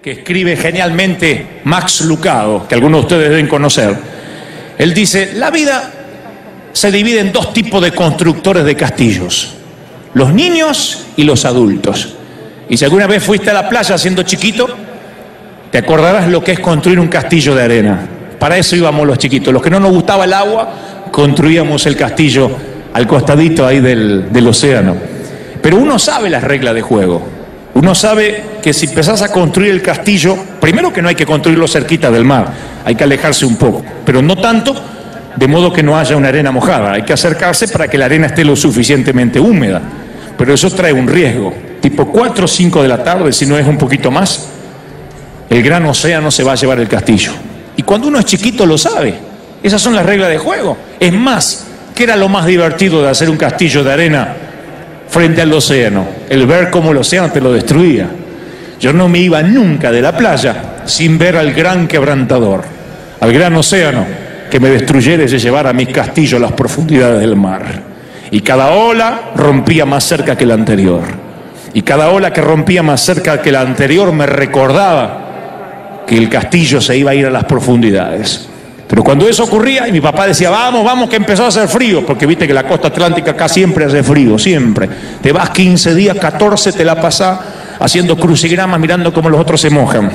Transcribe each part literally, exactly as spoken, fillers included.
que escribe genialmente Max Lucado, que algunos de ustedes deben conocer. Él dice, la vida se divide en dos tipos de constructores de castillos, los niños y los adultos. Y si alguna vez fuiste a la playa siendo chiquito, te acordarás lo que es construir un castillo de arena. Para eso íbamos los chiquitos. Los que no nos gustaba el agua, construíamos el castillo al costadito ahí del, del océano. Pero uno sabe las reglas de juego. Uno sabe que si empezás a construir el castillo, primero que no hay que construirlo cerquita del mar, hay que alejarse un poco, pero no tanto, de modo que no haya una arena mojada. Hay que acercarse para que la arena esté lo suficientemente húmeda. Pero eso trae un riesgo. Tipo cuatro o cinco de la tarde, si no es un poquito más, el gran océano se va a llevar el castillo. Y cuando uno es chiquito lo sabe. Esas son las reglas de juego. Es más, ¿qué era lo más divertido de hacer un castillo de arena frente al océano? El ver cómo el océano te lo destruía. Yo no me iba nunca de la playa sin ver al gran quebrantador, al gran océano, que me destruyera y se llevara mis castillos a las profundidades del mar. Y cada ola rompía más cerca que la anterior. Y cada ola que rompía más cerca que la anterior me recordaba que el castillo se iba a ir a las profundidades. Pero cuando eso ocurría, y mi papá decía, vamos, vamos, que empezó a hacer frío, porque viste que la costa atlántica acá siempre hace frío, siempre. Te vas quince días, catorce, te la pasás haciendo crucigramas, mirando cómo los otros se mojan.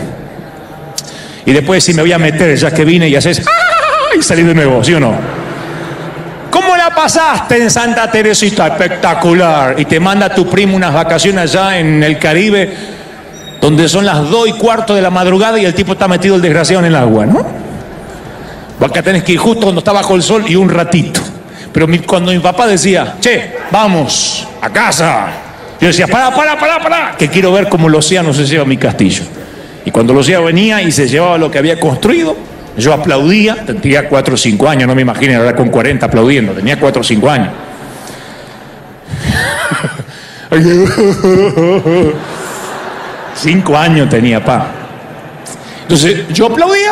Y después si me voy a meter, ya que vine y haces, ¡ah! Y salí de nuevo, ¿sí o no? ¿Cómo la pasaste en Santa Teresita? Espectacular. Y te manda tu primo unas vacaciones allá en el Caribe, donde son las dos y cuarto de la madrugada y el tipo está metido el desgraciado en el agua, ¿no? Acá tenés que ir justo cuando está bajo el sol y un ratito. Pero mi, cuando mi papá decía, che, vamos a casa, yo decía, para, para, para, para, que quiero ver cómo el océano se lleva mi castillo. Y cuando el océano venía y se llevaba lo que había construido, yo aplaudía. Tenía cuatro o cinco años, no me imagino ahora con cuarenta aplaudiendo, tenía cuatro o cinco años. Cinco años tenía, pa. Entonces yo aplaudía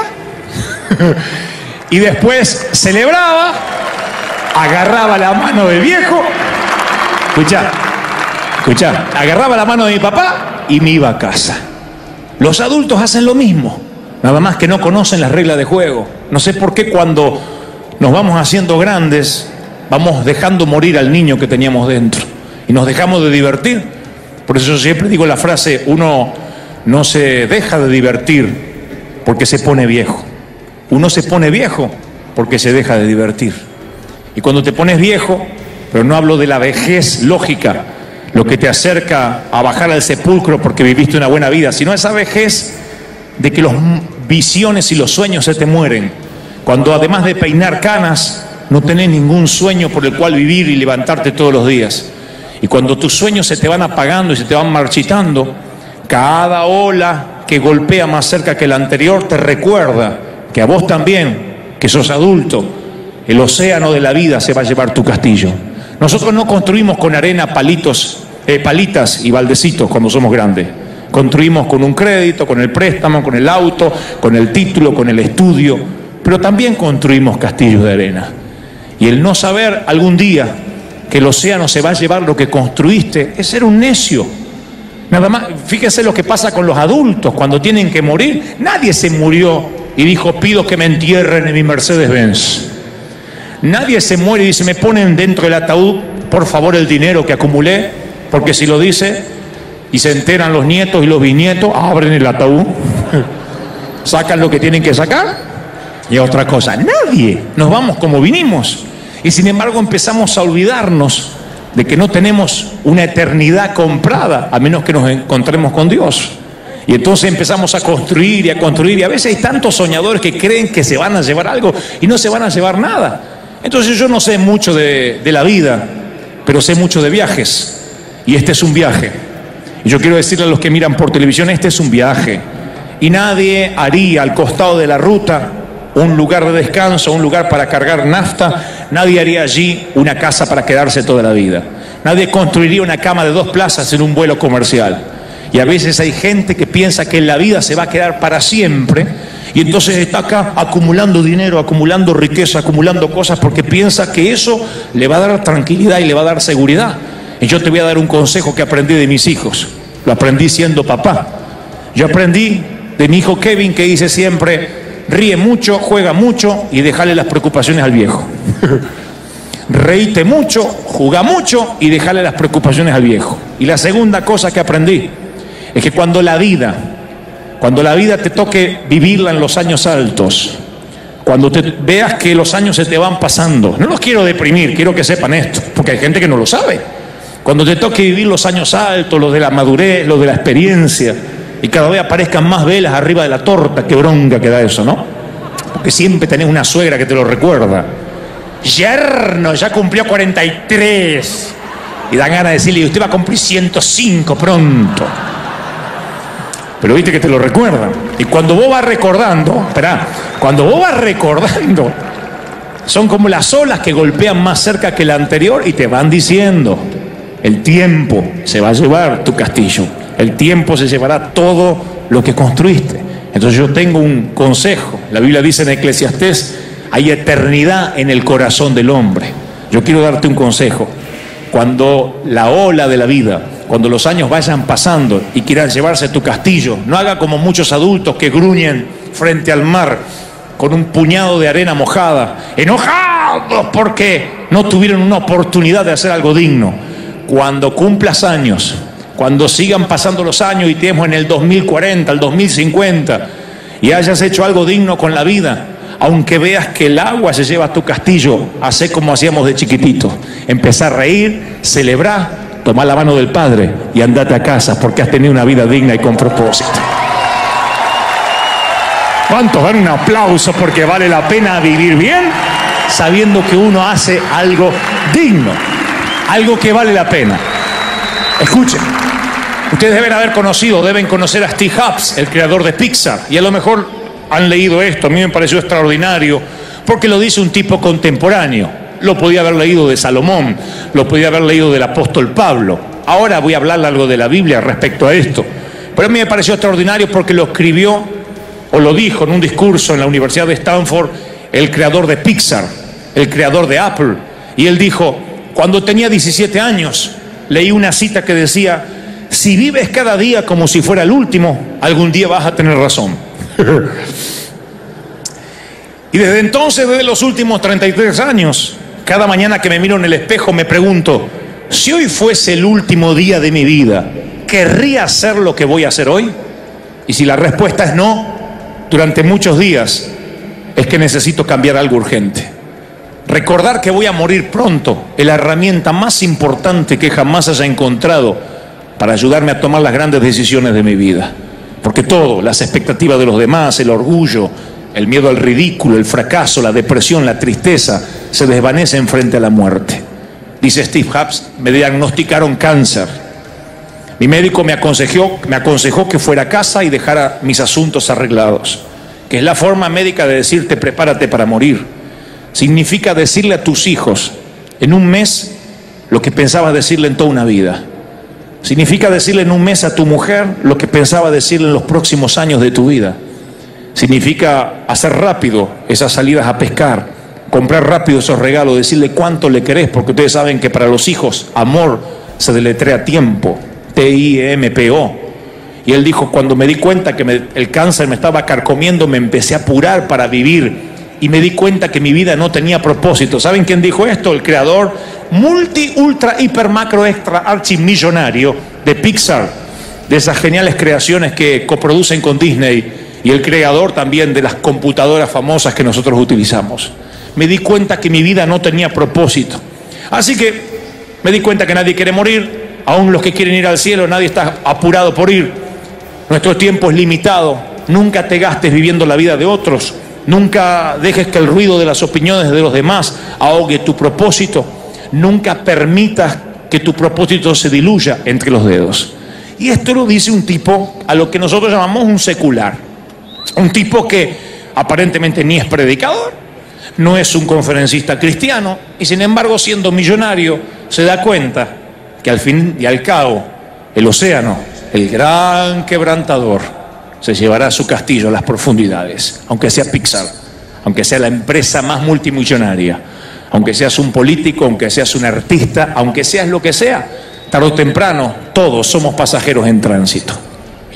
y después celebraba, agarraba la mano del viejo, escuchá, escuchá, agarraba la mano de mi papá y me iba a casa. Los adultos hacen lo mismo, nada más que no conocen las reglas de juego. No sé por qué cuando nos vamos haciendo grandes vamos dejando morir al niño que teníamos dentro y nos dejamos de divertir. Por eso yo siempre digo la frase, uno no se deja de divertir porque se pone viejo. Uno se pone viejo porque se deja de divertir. Y cuando te pones viejo, pero no hablo de la vejez lógica, lo que te acerca a bajar al sepulcro porque viviste una buena vida, sino esa vejez de que las visiones y los sueños se te mueren. Cuando además de peinar canas, no tenés ningún sueño por el cual vivir y levantarte todos los días. Y cuando tus sueños se te van apagando y se te van marchitando, cada ola que golpea más cerca que la anterior te recuerda que a vos también, que sos adulto, el océano de la vida se va a llevar tu castillo. Nosotros no construimos con arena, palitos, eh, palitas y baldecitos cuando somos grandes. Construimos con un crédito, con el préstamo, con el auto, con el título, con el estudio, pero también construimos castillos de arena. Y el no saber algún día que el océano se va a llevar lo que construiste es ser un necio. Nada más, fíjense lo que pasa con los adultos cuando tienen que morir. Nadie se murió y dijo, pido que me entierren en mi Mercedes-Benz. Nadie se muere y dice, me ponen dentro del ataúd, por favor, el dinero que acumulé, porque si lo dice y se enteran los nietos y los bisnietos, abren el ataúd, sacan lo que tienen que sacar y otra cosa. Nadie, nos vamos como vinimos. Y sin embargo empezamos a olvidarnos de que no tenemos una eternidad comprada, a menos que nos encontremos con Dios. Y entonces empezamos a construir y a construir, y a veces hay tantos soñadores que creen que se van a llevar algo y no se van a llevar nada. Entonces yo no sé mucho de, de la vida, pero sé mucho de viajes, y este es un viaje. Y yo quiero decirle a los que miran por televisión, este es un viaje, y nadie haría al costado de la ruta un lugar de descanso, un lugar para cargar nafta. Nadie haría allí una casa para quedarse toda la vida. Nadie construiría una cama de dos plazas en un vuelo comercial. Y a veces hay gente que piensa que en la vida se va a quedar para siempre, y entonces está acá acumulando dinero, acumulando riqueza, acumulando cosas, porque piensa que eso le va a dar tranquilidad y le va a dar seguridad. Y yo te voy a dar un consejo que aprendí de mis hijos. Lo aprendí siendo papá. Yo aprendí de mi hijo Kevin, que dice siempre: ríe mucho, juega mucho y déjale las preocupaciones al viejo. Reíte mucho, jugá mucho y déjale las preocupaciones al viejo. Y la segunda cosa que aprendí es que cuando la vida, cuando la vida te toque vivirla en los años altos, cuando te veas que los años se te van pasando, no los quiero deprimir, quiero que sepan esto, porque hay gente que no lo sabe. Cuando te toque vivir los años altos, los de la madurez, los de la experiencia, y cada vez aparezcan más velas arriba de la torta, qué bronca que da eso, ¿no? Porque siempre tenés una suegra que te lo recuerda. Yerno, ya cumplió cuarenta y tres. Y dan ganas de decirle: usted va a cumplir ciento cinco pronto. Pero viste que te lo recuerdan. Y cuando vos vas recordando, esperá, cuando vos vas recordando, son como las olas que golpean más cerca que la anterior y te van diciendo: el tiempo se va a llevar tu castillo. El tiempo se llevará todo lo que construiste. Entonces yo tengo un consejo. La Biblia dice en Eclesiastés: hay eternidad en el corazón del hombre. Yo quiero darte un consejo. Cuando la ola de la vida, cuando los años vayan pasando y quieran llevarse tu castillo, no haga como muchos adultos que gruñen frente al mar con un puñado de arena mojada, enojados porque no tuvieron una oportunidad de hacer algo digno. Cuando cumplas años, cuando sigan pasando los años y estemos en el dos mil cuarenta, el dos mil cincuenta, y hayas hecho algo digno con la vida, aunque veas que el agua se lleva a tu castillo, hacé como hacíamos de chiquitito: empezá a reír, celebrar, tomá la mano del Padre y andate a casa, porque has tenido una vida digna y con propósito. ¿Cuántos dan un aplauso porque vale la pena vivir bien sabiendo que uno hace algo digno, algo que vale la pena? Escuchen, ustedes deben haber conocido, deben conocer a Steve Jobs, el creador de Pixar, y a lo mejor han leído esto. A mí me pareció extraordinario porque lo dice un tipo contemporáneo. Lo podía haber leído de Salomón, lo podía haber leído del apóstol Pablo. Ahora voy a hablarle algo de la Biblia respecto a esto, pero a mí me pareció extraordinario porque lo escribió o lo dijo en un discurso en la Universidad de Stanford el creador de Pixar, el creador de Apple. Y él dijo: cuando tenía diecisiete años leí una cita que decía: si vives cada día como si fuera el último, algún día vas a tener razón. Y desde entonces, desde los últimos treinta y tres años, cada mañana que me miro en el espejo me pregunto: si hoy fuese el último día de mi vida, ¿querría hacer lo que voy a hacer hoy? Y si la respuesta es no, durante muchos días es que necesito cambiar algo urgente. Recordar que voy a morir pronto es la herramienta más importante que jamás haya encontrado para ayudarme a tomar las grandes decisiones de mi vida. Porque todo, las expectativas de los demás, el orgullo, el miedo al ridículo, el fracaso, la depresión, la tristeza, se desvanecen frente a la muerte. Dice Steve Jobs: me diagnosticaron cáncer. Mi médico me aconsejó, me aconsejó que fuera a casa y dejara mis asuntos arreglados. Que es la forma médica de decirte: prepárate para morir. Significa decirle a tus hijos en un mes lo que pensabas decirle en toda una vida. Significa decirle en un mes a tu mujer lo que pensaba decirle en los próximos años de tu vida. Significa hacer rápido esas salidas a pescar, comprar rápido esos regalos, decirle cuánto le querés, porque ustedes saben que para los hijos amor se deletrea tiempo, T I M P O. Y él dijo: cuando me di cuenta que me, el cáncer me estaba carcomiendo, me empecé a apurar para vivir y me di cuenta que mi vida no tenía propósito. ¿Saben quién dijo esto? El creador multi, ultra, hiper, macro, extra, archimillonario de Pixar, de esas geniales creaciones que coproducen con Disney, y el creador también de las computadoras famosas que nosotros utilizamos. Me di cuenta que mi vida no tenía propósito. Así que me di cuenta que nadie quiere morir, aún los que quieren ir al cielo, nadie está apurado por ir. Nuestro tiempo es limitado. Nunca te gastes viviendo la vida de otros. Nunca dejes que el ruido de las opiniones de los demás ahogue tu propósito. Nunca permitas que tu propósito se diluya entre los dedos. Y esto lo dice un tipo a lo que nosotros llamamos un secular. Un tipo que aparentemente ni es predicador, no es un conferencista cristiano, y sin embargo, siendo millonario, se da cuenta que al fin y al cabo el océano, el gran quebrantador, se llevará a su castillo a las profundidades, aunque sea Pixar, aunque sea la empresa más multimillonaria, aunque seas un político, aunque seas un artista, aunque seas lo que sea, tarde o temprano todos somos pasajeros en tránsito. Y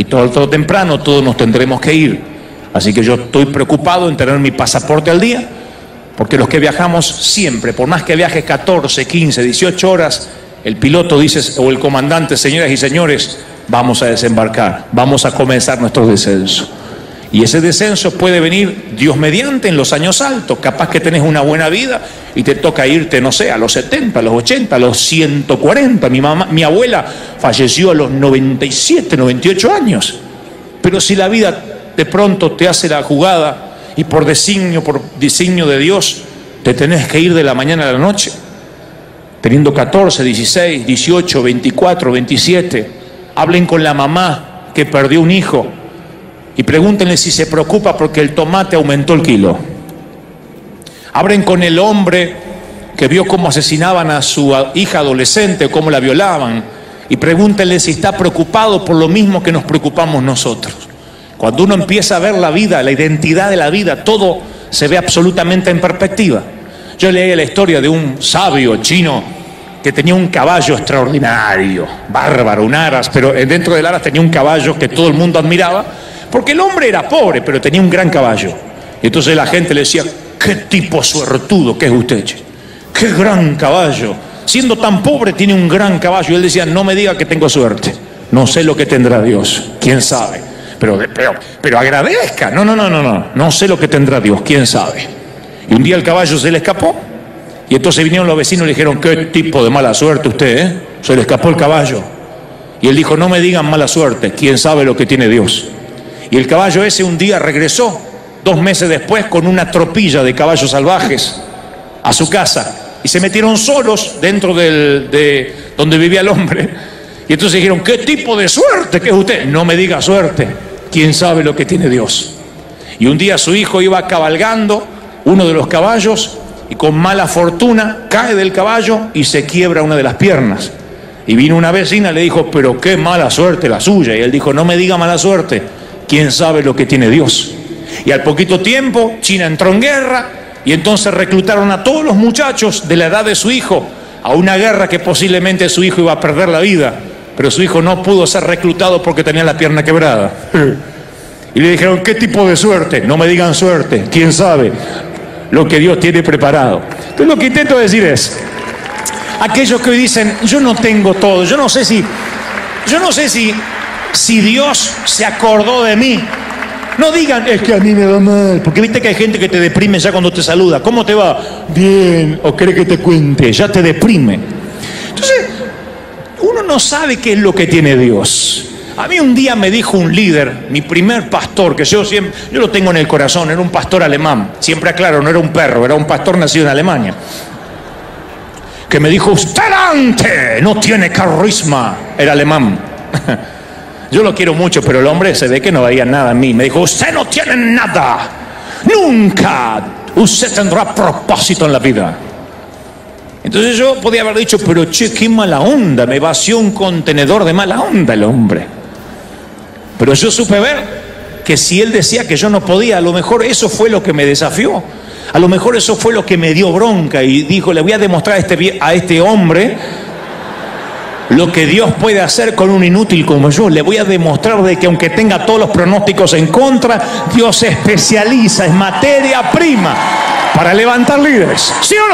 tarde o temprano todos nos tendremos que ir. Así que yo estoy preocupado en tener mi pasaporte al día, porque los que viajamos siempre, por más que viajes catorce, quince, dieciocho horas, el piloto dice, o el comandante, señoras y señores, vamos a desembarcar, vamos a comenzar nuestro descenso. Y ese descenso puede venir, Dios mediante, en los años altos. Capaz que tenés una buena vida y te toca irte, no sé, a los setenta, a los ochenta, a los ciento cuarenta. Mi mamá, mi abuela falleció a los noventa y siete, noventa y ocho años. Pero si la vida de pronto te hace la jugada y por designio, por designio de Dios, te tenés que ir de la mañana a la noche, teniendo catorce, dieciséis, dieciocho, veinticuatro, veintisiete, hablen con la mamá que perdió un hijo y pregúntenle si se preocupa porque el tomate aumentó el kilo. Hablen con el hombre que vio cómo asesinaban a su hija adolescente, cómo la violaban, y pregúntenle si está preocupado por lo mismo que nos preocupamos nosotros. Cuando uno empieza a ver la vida, la identidad de la vida, todo se ve absolutamente en perspectiva. Yo leí la historia de un sabio chino que tenía un caballo extraordinario, bárbaro, un aras, pero dentro del aras tenía un caballo que todo el mundo admiraba, porque el hombre era pobre, pero tenía un gran caballo. Y entonces la gente le decía, qué tipo suertudo que es usted, che. Qué gran caballo. Siendo tan pobre tiene un gran caballo. Y él decía, no me diga que tengo suerte. No sé lo que tendrá Dios. ¿Quién sabe? Pero, pero, pero agradezca. No, no, no, no, no. No sé lo que tendrá Dios. ¿Quién sabe? Y un día el caballo se le escapó. Y entonces vinieron los vecinos y le dijeron, qué tipo de mala suerte usted, ¿eh? Se le escapó el caballo. Y él dijo, no me digan mala suerte. ¿Quién sabe lo que tiene Dios? Y el caballo ese un día regresó, dos meses después, con una tropilla de caballos salvajes a su casa. Y se metieron solos dentro del, de donde vivía el hombre. Y entonces dijeron, ¿qué tipo de suerte que es usted? No me diga suerte. ¿Quién sabe lo que tiene Dios? Y un día su hijo iba cabalgando uno de los caballos y con mala fortuna cae del caballo y se quiebra una de las piernas. Y vino una vecina y le dijo, pero qué mala suerte la suya. Y él dijo, no me diga mala suerte. ¿Quién sabe lo que tiene Dios? Y al poquito tiempo, China entró en guerra y entonces reclutaron a todos los muchachos de la edad de su hijo a una guerra que posiblemente su hijo iba a perder la vida, pero su hijo no pudo ser reclutado porque tenía la pierna quebrada. Y le dijeron, ¿qué tipo de suerte? No me digan suerte, ¿quién sabe lo que Dios tiene preparado? Entonces lo que intento decir es, aquellos que hoy dicen, yo no tengo todo, yo no sé si, yo no sé si... Si Dios se acordó de mí, no digan, es que a mí me va mal, porque viste que hay gente que te deprime ya cuando te saluda. ¿Cómo te va? Bien. ¿O quiere que te cuente? Ya te deprime. Entonces, uno no sabe qué es lo que tiene Dios. A mí un día me dijo un líder, mi primer pastor, que yo siempre, yo lo tengo en el corazón, era un pastor alemán. Siempre aclaro, no era un perro, era un pastor nacido en Alemania. Que me dijo, usted antes no tiene carisma. Era alemán. Yo lo quiero mucho, pero el hombre se ve que no veía nada en mí. Me dijo, usted no tiene nada. Nunca usted tendrá propósito en la vida. Entonces yo podía haber dicho, pero che, qué mala onda. Me vació un contenedor de mala onda el hombre. Pero yo supe ver que si él decía que yo no podía, a lo mejor eso fue lo que me desafió. A lo mejor eso fue lo que me dio bronca. Y dijo, le voy a demostrar a este, a este hombre lo que Dios puede hacer con un inútil como yo. Le voy a demostrar de que aunque tenga todos los pronósticos en contra, Dios se especializa, es materia prima para levantar líderes. ¿Sí o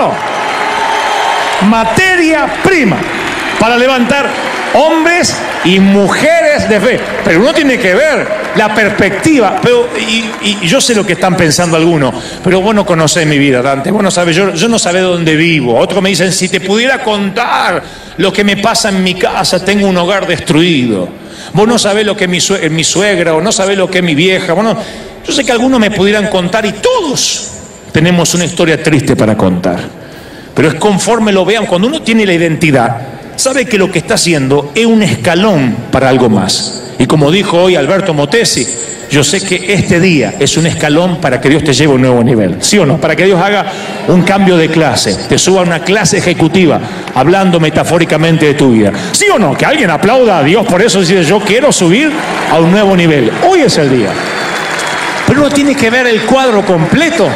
no? Materia prima para levantar hombres y mujeres de fe. Pero uno tiene que ver la perspectiva. Pero, y, y yo sé lo que están pensando algunos, pero vos no conocés mi vida, Dante. Vos no sabés, yo, yo no sabés dónde vivo. Otros me dicen, si te pudiera contar lo que me pasa en mi casa, tengo un hogar destruido. Vos no sabés lo que es mi, sue mi suegra, o no sabés lo que es mi vieja. Vos no... Yo sé que algunos me pudieran contar y todos tenemos una historia triste para contar. Pero es conforme lo vean, cuando uno tiene la identidad, sabe que lo que está haciendo es un escalón para algo más. Y como dijo hoy Alberto Motesi, yo sé que este día es un escalón para que Dios te lleve a un nuevo nivel. ¿Sí o no? Para que Dios haga un cambio de clase, te suba a una clase ejecutiva, hablando metafóricamente de tu vida. ¿Sí o no? Que alguien aplauda a Dios por eso y dice, yo quiero subir a un nuevo nivel. Hoy es el día. Pero uno tiene que ver el cuadro completo.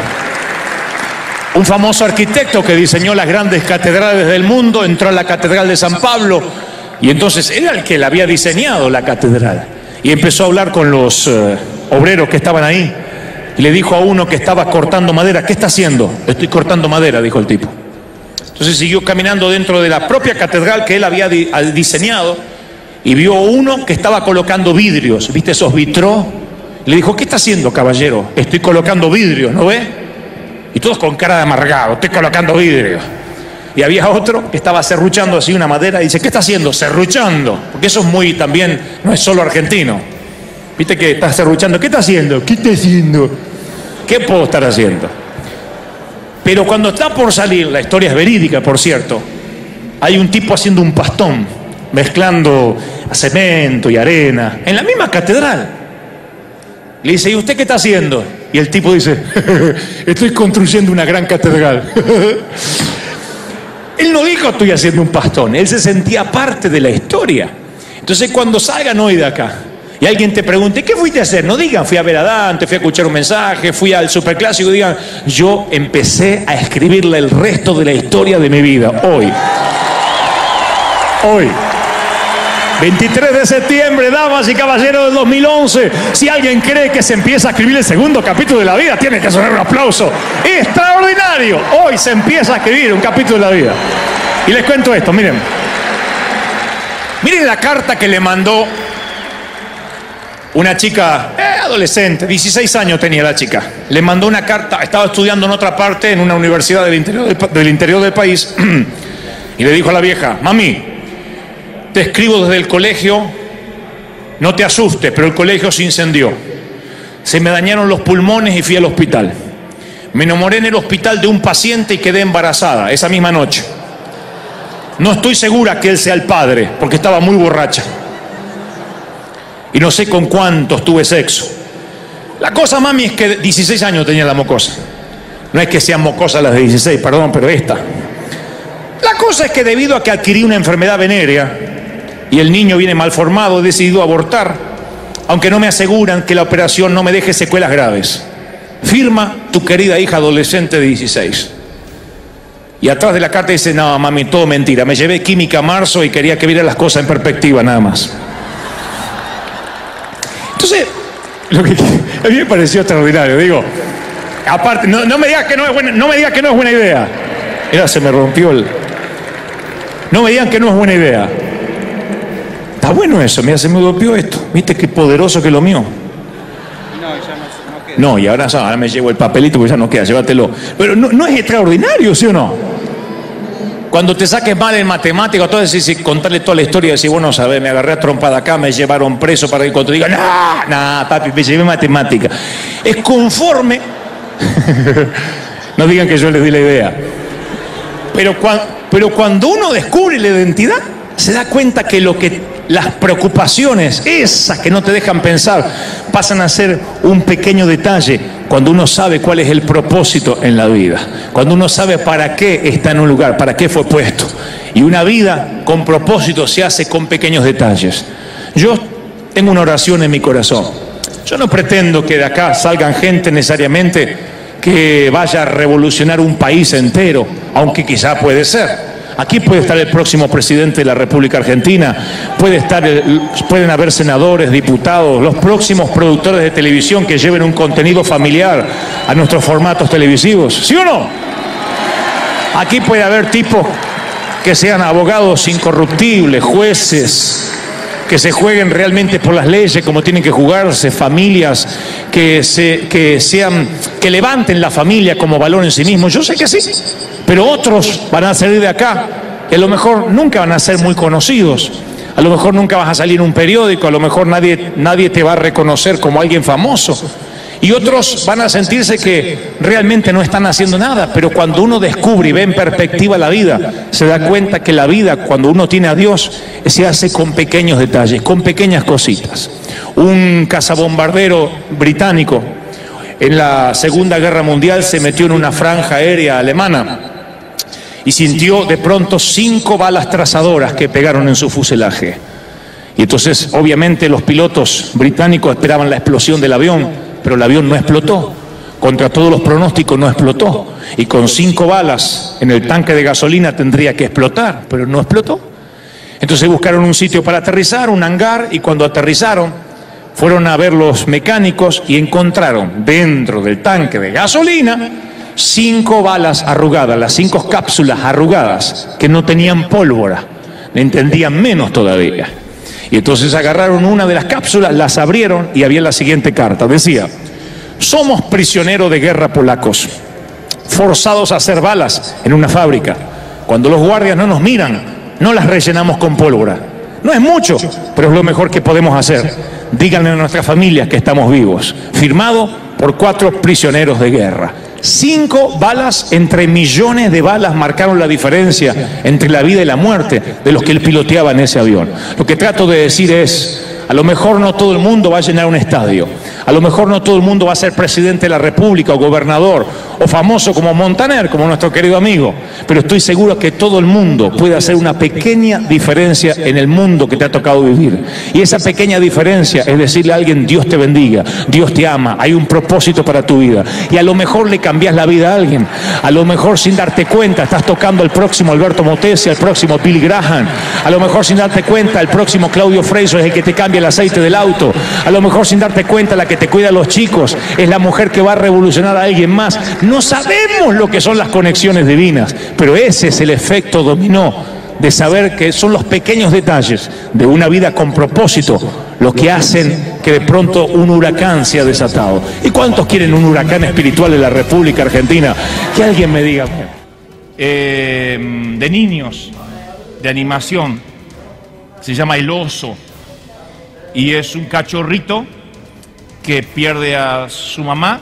Un famoso arquitecto que diseñó las grandes catedrales del mundo entró a la Catedral de San Pablo y entonces era el que la había diseñado la catedral. y empezó a hablar con los eh, obreros que estaban ahí. Y le dijo a uno que estaba cortando madera, ¿qué está haciendo? Estoy cortando madera, dijo el tipo. Entonces siguió caminando dentro de la propia catedral que él había di diseñado y vio a uno que estaba colocando vidrios, ¿viste esos vitrós? Le dijo, ¿qué está haciendo, caballero? Estoy colocando vidrios, ¿no ve? Y todos con cara de amargado, estoy colocando vidrios. Y había otro que estaba serruchando así una madera y dice, ¿qué está haciendo? Serruchando. Porque eso es muy también, no es solo argentino. ¿Viste que está serruchando? ¿Qué está haciendo? ¿Qué está haciendo? ¿Qué puedo estar haciendo? Pero cuando está por salir, la historia es verídica, por cierto, hay un tipo haciendo un pastón, mezclando cemento y arena, en la misma catedral. Le dice, ¿y usted qué está haciendo? Y el tipo dice, estoy construyendo una gran catedral. Él no dijo, estoy haciendo un pastón, él se sentía parte de la historia. Entonces cuando salgan hoy de acá, y alguien te pregunte, ¿qué fuiste a hacer? No digan, fui a ver a Dante, fui a escuchar un mensaje, fui al superclásico. Digan, yo empecé a escribirle el resto de la historia de mi vida, hoy. Hoy. veintitrés de septiembre, damas y caballeros del dos mil once. Si alguien cree que se empieza a escribir el segundo capítulo de la vida, tiene que sonar un aplauso extraordinario. Hoy se empieza a escribir un capítulo de la vida. Y les cuento esto, miren. Miren la carta que le mandó una chica eh, adolescente, dieciséis años tenía la chica. Le mandó una carta, estaba estudiando en otra parte, en una universidad del interior del, del, interior del país, y le dijo a la vieja, mami, te escribo desde el colegio, no te asustes, pero el colegio se incendió. Se me dañaron los pulmones y fui al hospital. Me enamoré en el hospital de un paciente y quedé embarazada esa misma noche. No estoy segura que él sea el padre, porque estaba muy borracha. Y no sé con cuántos tuve sexo. La cosa, mami, es que dieciséis años tenía la mocosa. No es que sean mocosas las de dieciséis, perdón, pero esta. La cosa es que debido a que adquirí una enfermedad venérea y el niño viene mal formado, he decidido abortar, aunque no me aseguran que la operación no me deje secuelas graves. Firma tu querida hija adolescente de dieciséis. Y atrás de la carta dice, no, mami, todo mentira. Me llevé química a marzo y quería que viera las cosas en perspectiva, nada más. Entonces, lo que a mí me pareció extraordinario, digo, aparte, no, no me digas que no es buena, no me digas que no es buena idea. Era, se me rompió el... No me digan que no es buena idea. Está bueno eso, mira, se me golpeó esto. ¿Viste qué poderoso que lo mío? No, ya no, no queda. No, y ahora, ahora me llevo el papelito porque ya no queda, llévatelo. Pero no, no es extraordinario, ¿sí o no? Cuando te saques mal en matemáticas, todo decís, contarle toda la historia y decir, bueno, sabes, me agarré a trompada acá, me llevaron preso para que cuando digan, no, no, papi, me llevé matemática. Es conforme, no digan que yo les di la idea, pero, cuan, pero cuando uno descubre la identidad, se da cuenta que lo que las preocupaciones, esas que no te dejan pensar, pasan a ser un pequeño detalle cuando uno sabe cuál es el propósito en la vida, cuando uno sabe para qué está en un lugar, para qué fue puesto. Y una vida con propósito se hace con pequeños detalles. Yo tengo una oración en mi corazón. Yo no pretendo que de acá salgan gente necesariamente que vaya a revolucionar un país entero, aunque quizá puede ser. Aquí puede estar el próximo presidente de la República Argentina, puede estar el, pueden haber senadores, diputados, los próximos productores de televisión que lleven un contenido familiar a nuestros formatos televisivos, ¿sí o no? Aquí puede haber tipos que sean abogados incorruptibles, jueces, que se jueguen realmente por las leyes como tienen que jugarse, familias que, se, que, sean, que levanten la familia como valor en sí mismo. Yo sé que sí, pero otros van a salir de acá que a lo mejor nunca van a ser muy conocidos, a lo mejor nunca vas a salir en un periódico, a lo mejor nadie, nadie te va a reconocer como alguien famoso. Y otros van a sentirse que realmente no están haciendo nada, pero cuando uno descubre y ve en perspectiva la vida, se da cuenta que la vida, cuando uno tiene a Dios, se hace con pequeños detalles, con pequeñas cositas. Un cazabombardero británico en la Segunda Guerra Mundial se metió en una franja aérea alemana y sintió de pronto cinco balas trazadoras que pegaron en su fuselaje. Y entonces, obviamente, los pilotos británicos esperaban la explosión del avión, pero el avión no explotó. Contra todos los pronósticos no explotó. Y con cinco balas en el tanque de gasolina tendría que explotar, pero no explotó. Entonces buscaron un sitio para aterrizar, un hangar, y cuando aterrizaron, Fueron a ver los mecánicos y encontraron dentro del tanque de gasolina cinco balas arrugadas, las cinco cápsulas arrugadas que no tenían pólvora, le entendían menos todavía. Y entonces agarraron una de las cápsulas, las abrieron y había la siguiente carta. Decía: somos prisioneros de guerra polacos, forzados a hacer balas en una fábrica. Cuando los guardias no nos miran, no las rellenamos con pólvora. No es mucho, pero es lo mejor que podemos hacer. Díganle a nuestras familias que estamos vivos. Firmado por cuatro prisioneros de guerra. Cinco balas entre millones de balas marcaron la diferencia entre la vida y la muerte de los que él piloteaba en ese avión. Lo que trato de decir es: a lo mejor no todo el mundo va a llenar un estadio, a lo mejor no todo el mundo va a ser presidente de la República o gobernador o famoso como Montaner, como nuestro querido amigo, pero estoy seguro que todo el mundo puede hacer una pequeña diferencia en el mundo que te ha tocado vivir. Y esa pequeña diferencia es decirle a alguien: Dios te bendiga, Dios te ama, hay un propósito para tu vida. Y a lo mejor le cambias la vida a alguien, a lo mejor sin darte cuenta estás tocando al próximo Alberto Motesi, al próximo Billy Graham, a lo mejor sin darte cuenta el próximo Claudio Freixo es el que te cambia el aceite del auto, a lo mejor sin darte cuenta la que te cuida a los chicos es la mujer que va a revolucionar a alguien más. No sabemos lo que son las conexiones divinas, pero ese es el efecto dominó de saber que son los pequeños detalles de una vida con propósito los que hacen que de pronto un huracán sea desatado. ¿Y cuántos quieren un huracán espiritual en la República Argentina? Que alguien me diga. Eh, de niños, de animación, se llama El Oso, y es un cachorrito que pierde a su mamá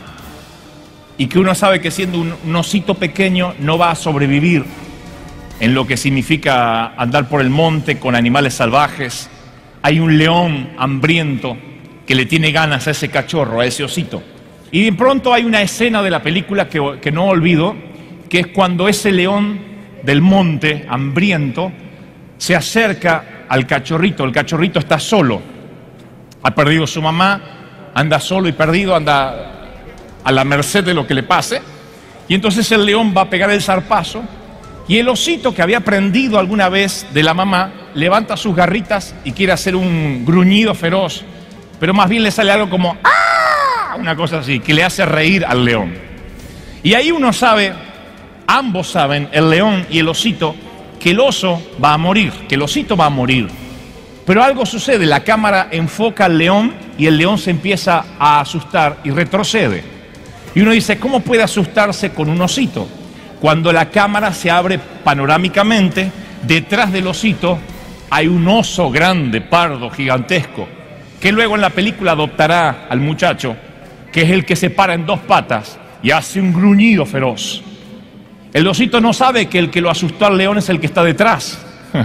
y que uno sabe que siendo un, un osito pequeño no va a sobrevivir en lo que significa andar por el monte con animales salvajes. Hay un león hambriento que le tiene ganas a ese cachorro, a ese osito. Y de pronto hay una escena de la película que, que no olvido, que es cuando ese león del monte hambriento se acerca al cachorrito. El cachorrito está solo, ha perdido a su mamá, anda solo y perdido, anda a la merced de lo que le pase. Y entonces el león va a pegar el zarpazo y el osito, que había aprendido alguna vez de la mamá, levanta sus garritas y quiere hacer un gruñido feroz, pero más bien le sale algo como ¡ah! Una cosa así, que le hace reír al león. Y ahí uno sabe, ambos saben, el león y el osito, que el oso va a morir, que el osito va a morir. Pero algo sucede, la cámara enfoca al león y el león se empieza a asustar y retrocede. Y uno dice: ¿cómo puede asustarse con un osito? Cuando la cámara se abre panorámicamente, detrás del osito hay un oso grande, pardo, gigantesco, que luego en la película adoptará al muchacho, que es el que se para en dos patas y hace un gruñido feroz. El osito no sabe que el que lo asustó al león es el que está detrás.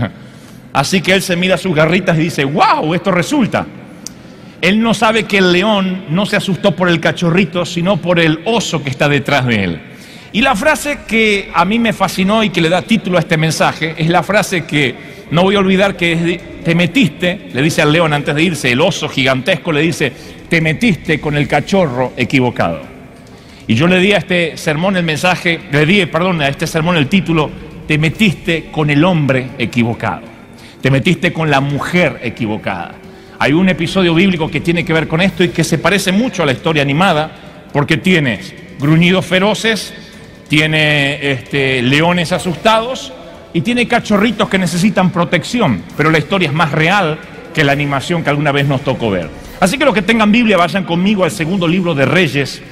Así que él se mira sus garritas y dice: ¡wow! Esto resulta. Él no sabe que el león no se asustó por el cachorrito, sino por el oso que está detrás de él. Y la frase que a mí me fascinó y que le da título a este mensaje es la frase que no voy a olvidar, que es de, te metiste, le dice al león antes de irse, el oso gigantesco le dice: te metiste con el cachorro equivocado. Y yo le di a este sermón el mensaje, le di, perdón, a este sermón el título: te metiste con el hombre equivocado, te metiste con la mujer equivocada. Hay un episodio bíblico que tiene que ver con esto y que se parece mucho a la historia animada, porque tienes gruñidos feroces, tiene este, leones asustados y tiene cachorritos que necesitan protección, pero la historia es más real que la animación que alguna vez nos tocó ver. Así que los que tengan Biblia, vayan conmigo al segundo libro de Reyes.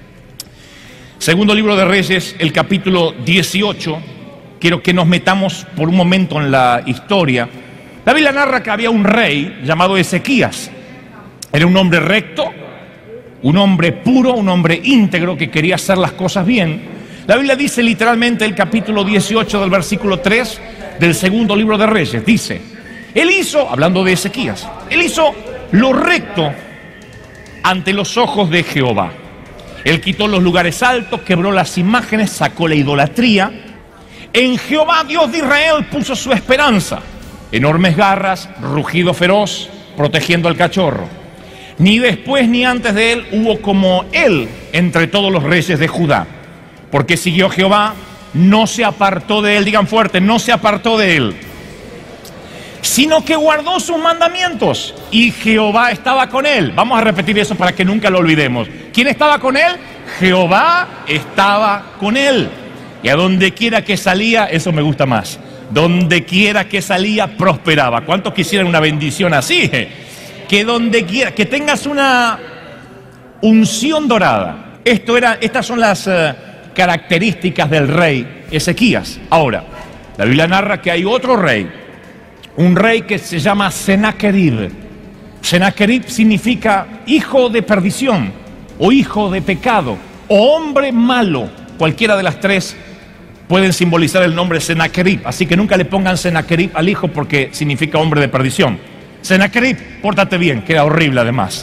Segundo libro de Reyes, el capítulo dieciocho. Quiero que nos metamos por un momento en la historia. La Biblia narra que había un rey llamado Ezequías. Era un hombre recto, un hombre puro, un hombre íntegro que quería hacer las cosas bien. La Biblia dice literalmente, el capítulo dieciocho del versículo tres del segundo libro de Reyes, dice: él hizo, hablando de Ezequías, él hizo lo recto ante los ojos de Jehová. Él quitó los lugares altos, quebró las imágenes, sacó la idolatría. En Jehová, Dios de Israel, puso su esperanza. Enormes garras, rugido feroz, protegiendo al cachorro. Ni después ni antes de él hubo como él entre todos los reyes de Judá. Porque siguió Jehová, no se apartó de él, digan fuerte, no se apartó de él. sino que guardó sus mandamientos y Jehová estaba con él. Vamos a repetir eso para que nunca lo olvidemos. ¿Quién estaba con él? Jehová estaba con él. Y a donde quiera que salía, eso me gusta más, donde quiera que salía, prosperaba. ¿Cuántos quisieran una bendición así? Que donde quiera, que tengas una unción dorada. Esto era, estas son las uh, características del rey Ezequías. Ahora, la Biblia narra que hay otro rey, un rey que se llama Sennacherib. Sennacherib significa hijo de perdición, o hijo de pecado, o hombre malo. Cualquiera de las tres pueden simbolizar el nombre Sennacherib, así que nunca le pongan Sennacherib al hijo porque significa hombre de perdición. Sennacherib, pórtate bien, que era horrible además.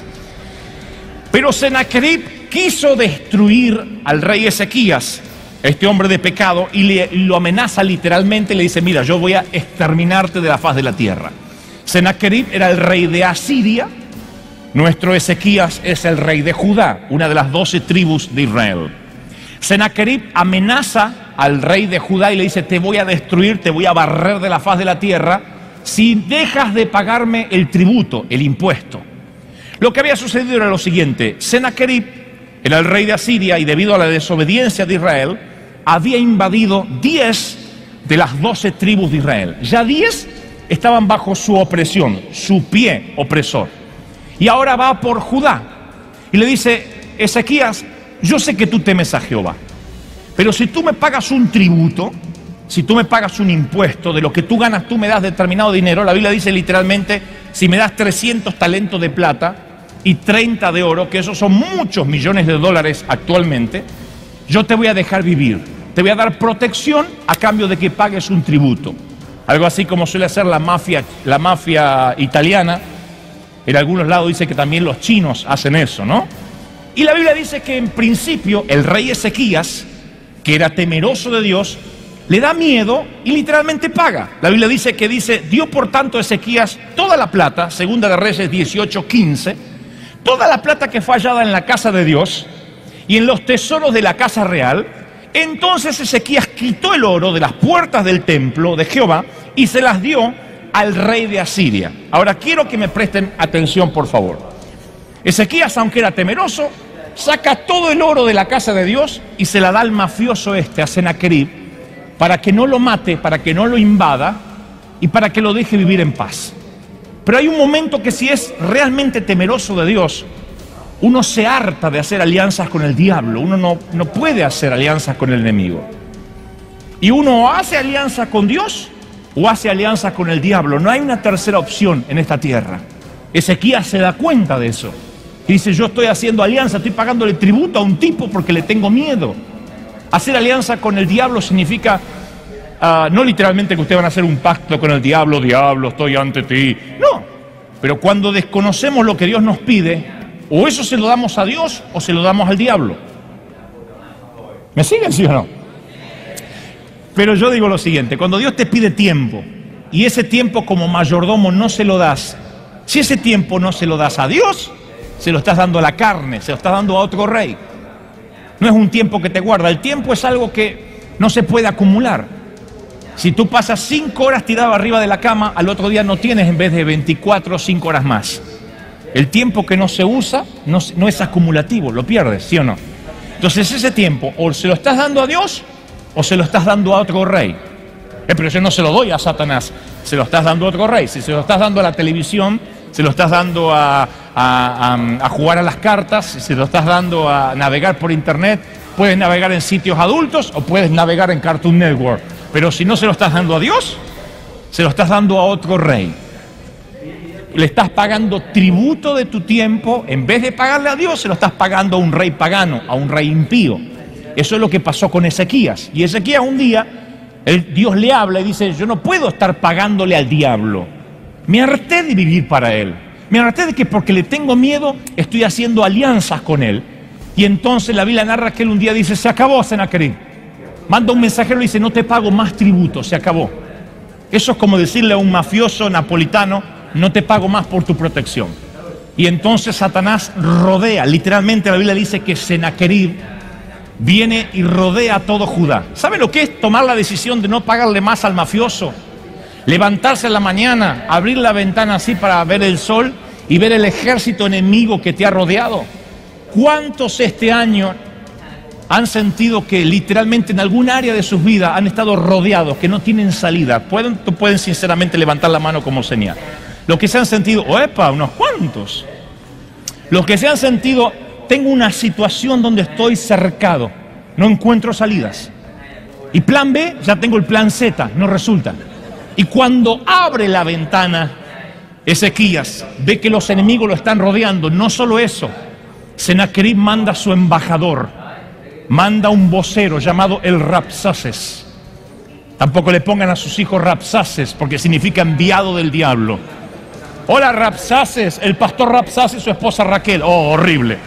Pero Sennacherib quiso destruir al rey Ezequías, este hombre de pecado, y le, lo amenaza literalmente, le dice: mira, yo voy a exterminarte de la faz de la tierra. Sennacherib era el rey de Asiria, nuestro Ezequías es el rey de Judá, una de las doce tribus de Israel. Sennacherib amenaza al rey de Judá y le dice: te voy a destruir, te voy a barrer de la faz de la tierra si dejas de pagarme el tributo, el impuesto. Lo que había sucedido era lo siguiente: Sennacherib era el rey de Asiria y debido a la desobediencia de Israel había invadido diez de las doce tribus de Israel. Ya diez estaban bajo su opresión, su pie opresor. Y ahora va por Judá y le dice: Ezequías, yo sé que tú temes a Jehová, pero si tú me pagas un tributo, si tú me pagas un impuesto de lo que tú ganas, tú me das determinado dinero. La Biblia dice literalmente: si me das trescientos talentos de plata y treinta de oro, que esos son muchos millones de dólares actualmente, yo te voy a dejar vivir, te voy a dar protección a cambio de que pagues un tributo. Algo así como suele hacer la mafia, la mafia italiana. En algunos lados dice que también los chinos hacen eso, ¿no? Y la Biblia dice que en principio el rey Ezequías, que era temeroso de Dios, le da miedo y literalmente paga. La Biblia dice que dice: dio por tanto Ezequías toda la plata, segunda de Reyes dieciocho, quince, toda la plata que fue hallada en la casa de Dios y en los tesoros de la casa real. Entonces Ezequías quitó el oro de las puertas del templo de Jehová y se las dio al rey de Asiria. Ahora quiero que me presten atención, por favor. Ezequías, aunque era temeroso, saca todo el oro de la casa de Dios y se la da al mafioso este, a Sennacherib, para que no lo mate, para que no lo invada y para que lo deje vivir en paz. Pero hay un momento que si es realmente temeroso de Dios, uno se harta de hacer alianzas con el diablo. Uno no, no puede hacer alianzas con el enemigo. Y uno hace alianza con Dios o hace alianza con el diablo. No hay una tercera opción en esta tierra. Ezequías se da cuenta de eso y dice: yo estoy haciendo alianza, estoy pagándole tributo a un tipo porque le tengo miedo. Hacer alianza con el diablo significa uh, no literalmente que ustedes van a hacer un pacto con el diablo: diablo, estoy ante ti. No, pero cuando desconocemos lo que Dios nos pide, o eso se lo damos a Dios o se lo damos al diablo. ¿Me siguen, sí o no? Pero yo digo lo siguiente: cuando Dios te pide tiempo y ese tiempo como mayordomo no se lo das, si ese tiempo no se lo das a Dios, se lo estás dando a la carne, se lo estás dando a otro rey. No es un tiempo que te guarda. El tiempo es algo que no se puede acumular. Si tú pasas cinco horas tirado arriba de la cama, al otro día no tienes en vez de veinticuatro, cinco horas más. El tiempo que no se usa no, no es acumulativo, lo pierdes, ¿sí o no? Entonces ese tiempo o se lo estás dando a Dios o se lo estás dando a otro rey. Eh, pero yo no se lo doy a Satanás, se lo estás dando a otro rey. Si se lo estás dando a la televisión, se lo estás dando a, a, a, a jugar a las cartas, se lo estás dando a navegar por internet. Puedes navegar en sitios adultos o puedes navegar en Cartoon Network. Pero si no se lo estás dando a Dios, se lo estás dando a otro rey. Le estás pagando tributo de tu tiempo. En vez de pagarle a Dios, se lo estás pagando a un rey pagano, a un rey impío. Eso es lo que pasó con Ezequías. Y Ezequías un día, el, Dios le habla y dice: yo no puedo estar pagándole al diablo. Me harté de vivir para él. Me harté de que porque le tengo miedo estoy haciendo alianzas con él. Y entonces la Biblia narra que él un día dice: se acabó, Sennacherib. Manda un mensajero y dice: no te pago más tributo, se acabó. Eso es como decirle a un mafioso napolitano: no te pago más por tu protección. Y entonces Satanás rodea, literalmente la Biblia dice que Sennacherib viene y rodea a todo Judá. ¿Sabe lo que es tomar la decisión de no pagarle más al mafioso? Levantarse en la mañana, abrir la ventana así para ver el sol y ver el ejército enemigo que te ha rodeado. ¿Cuántos este año han sentido que literalmente en algún área de sus vidas han estado rodeados, que no tienen salida? Pueden, pueden sinceramente levantar la mano como señal. Los que se han sentido, ¡oepa! Unos cuantos. Los que se han sentido, tengo una situación donde estoy cercado, no encuentro salidas. Y plan B, ya tengo el plan Z, no resulta. Y cuando abre la ventana, Ezequías ve que los enemigos lo están rodeando. No solo eso, Sennacherib manda a su embajador, manda un vocero llamado el Rabsaces. Tampoco le pongan a sus hijos Rabsaces, porque significa enviado del diablo. Hola Rabsaces, el pastor Rabsaces y su esposa Raquel. Oh, horrible.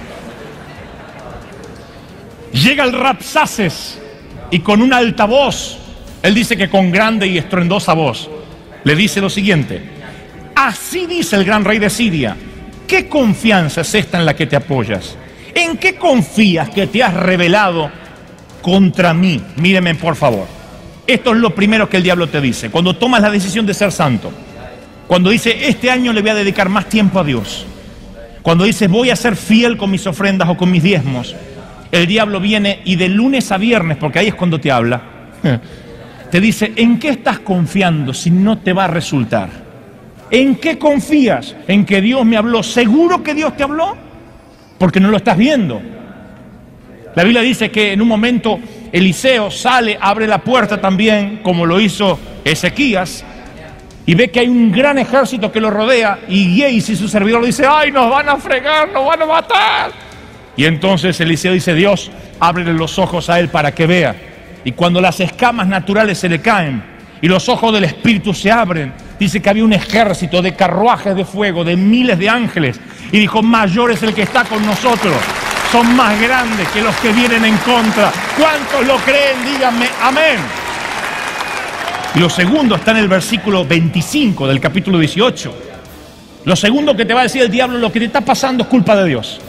Llega el Rabsaces y con una alta voz, él dice que con grande y estruendosa voz, le dice lo siguiente: así dice el gran rey de Siria, ¿qué confianza es esta en la que te apoyas? ¿En qué confías que te has rebelado contra mí? Míreme por favor. Esto es lo primero que el diablo te dice cuando tomas la decisión de ser santo. Cuando dice, este año le voy a dedicar más tiempo a Dios. Cuando dice, voy a ser fiel con mis ofrendas o con mis diezmos. El diablo viene y de lunes a viernes, porque ahí es cuando te habla, te dice, ¿en qué estás confiando si no te va a resultar? ¿En qué confías? ¿En que Dios me habló? ¿Seguro que Dios te habló? Porque no lo estás viendo. La Biblia dice que en un momento Eliseo sale, abre la puerta también, como lo hizo Ezequías, y ve que hay un gran ejército que lo rodea, y Gehazi, su servidor, dice, ¡ay, nos van a fregar, nos van a matar! Y entonces Eliseo dice, Dios, ábrele los ojos a él para que vea. Y cuando las escamas naturales se le caen y los ojos del Espíritu se abren, dice que había un ejército de carruajes de fuego, de miles de ángeles. Y dijo, mayor es el que está con nosotros. Son más grandes que los que vienen en contra. ¿Cuántos lo creen? Díganme, amén. Y lo segundo está en el versículo veinticinco del capítulo dieciocho. Lo segundo que te va a decir el diablo, lo que te está pasando es culpa de Dios.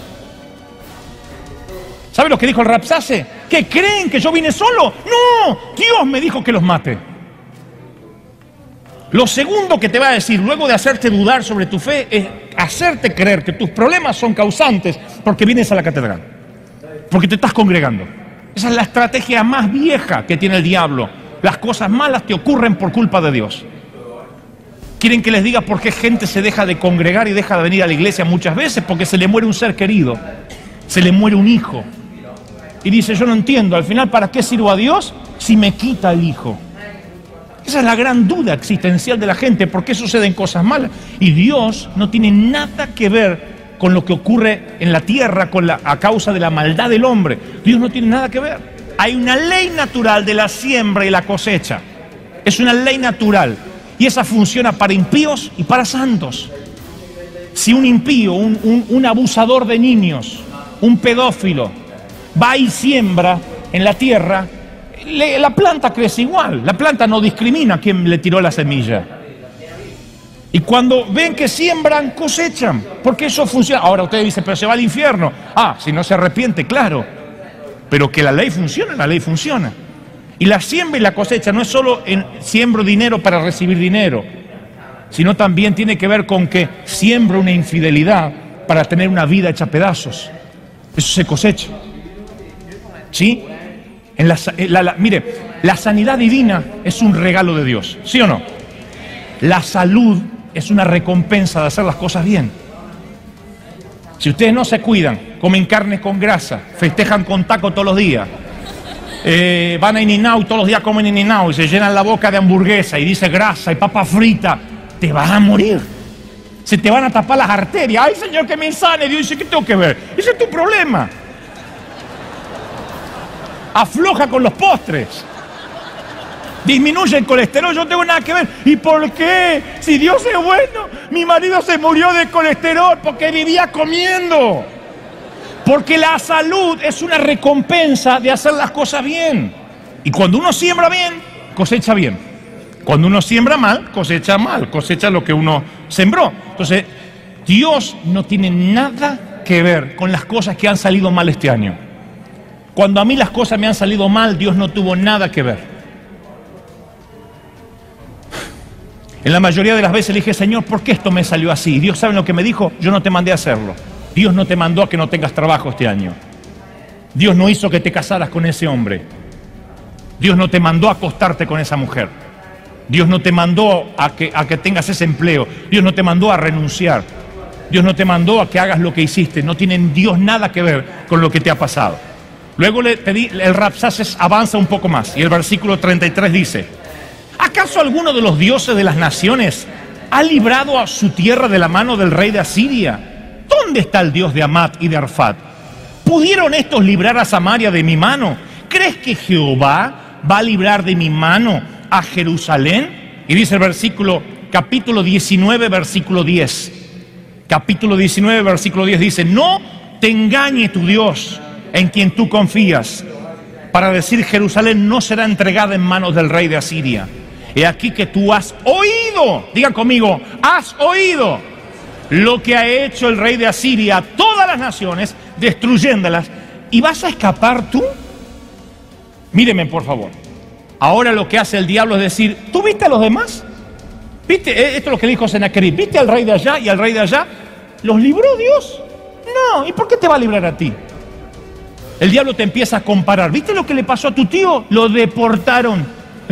¿Sabe lo que dijo el Rabsace? ¿Que creen que yo vine solo? No, Dios me dijo que los mate. Lo segundo que te va a decir, luego de hacerte dudar sobre tu fe, es hacerte creer que tus problemas son causantes porque vienes a la catedral, porque te estás congregando. Esa es la estrategia más vieja que tiene el diablo. Las cosas malas te ocurren por culpa de Dios. Quieren que les diga por qué gente se deja de congregar y deja de venir a la iglesia muchas veces, porque se le muere un ser querido, se le muere un hijo. Y dice, yo no entiendo, al final, ¿para qué sirvo a Dios si me quita el hijo? Esa es la gran duda existencial de la gente. ¿Por qué suceden cosas malas? Y Dios no tiene nada que ver con lo que ocurre en la tierra con la, a causa de la maldad del hombre. Dios no tiene nada que ver. Hay una ley natural de la siembra y la cosecha. Es una ley natural. Y esa funciona para impíos y para santos. Si un impío, un, un, un abusador de niños, un pedófilo, va y siembra en la tierra, le, la planta crece igual. La planta no discrimina a quien le tiró la semilla. Y cuando ven que siembran, cosechan, porque eso funciona. Ahora usted dice, pero se va al infierno. Ah, si no se arrepiente, claro. Pero que la ley funciona, la ley funciona. Y la siembra y la cosecha no es solo en siembro dinero para recibir dinero, sino también tiene que ver con que siembro una infidelidad para tener una vida hecha pedazos. Eso se cosecha. ¿Sí? En la, en la, la, mire, la sanidad divina es un regalo de Dios, ¿sí o no? La salud es una recompensa de hacer las cosas bien. Si ustedes no se cuidan, comen carne con grasa, festejan con taco todos los días, eh, van a In-N-Out, todos los días comen In-N-Out y se llenan la boca de hamburguesa y dice grasa y papa frita, te vas a morir. Se te van a tapar las arterias. Ay, Señor, que me sane. Dios dice, ¿qué tengo que ver? Ese es tu problema. Afloja con los postres. Disminuye el colesterol, yo no tengo nada que ver. ¿Y por qué? Si Dios es bueno, mi marido se murió de colesterol porque vivía comiendo. Porque la salud es una recompensa de hacer las cosas bien. Y cuando uno siembra bien, cosecha bien. Cuando uno siembra mal, cosecha mal, cosecha lo que uno sembró. Entonces, Dios no tiene nada que ver con las cosas que han salido mal este año. Cuando a mí las cosas me han salido mal, Dios no tuvo nada que ver. En la mayoría de las veces le dije, Señor, ¿por qué esto me salió así? Y Dios sabe lo que me dijo, yo no te mandé a hacerlo. Dios no te mandó a que no tengas trabajo este año. Dios no hizo que te casaras con ese hombre. Dios no te mandó a acostarte con esa mujer. Dios no te mandó a que, a que tengas ese empleo. Dios no te mandó a renunciar. Dios no te mandó a que hagas lo que hiciste. No tiene Dios nada que ver con lo que te ha pasado. Luego le pedí, el Rabsaces avanza un poco más y el versículo treinta y tres dice: ¿acaso alguno de los dioses de las naciones ha librado a su tierra de la mano del rey de Asiria? ¿Dónde está el Dios de Hamat y de Arfat? ¿Pudieron estos librar a Samaria de mi mano? ¿Crees que Jehová va a librar de mi mano a Jerusalén? Y dice el versículo, capítulo diecinueve, versículo diez. Capítulo diecinueve, versículo diez dice: no te engañe tu Dios en quien tú confías, para decir Jerusalén no será entregada en manos del rey de Asiria. He aquí que tú has oído, digan conmigo, has oído lo que ha hecho el rey de Asiria a todas las naciones, destruyéndolas, y vas a escapar tú. Míreme por favor. Ahora lo que hace el diablo es decir: ¿tú viste a los demás? ¿Viste? Esto es lo que dijo Sennacherib. ¿Viste al rey de allá y al rey de allá? ¿Los libró Dios? No. ¿Y por qué te va a librar a ti? El diablo te empieza a comparar. ¿Viste lo que le pasó a tu tío? Lo deportaron.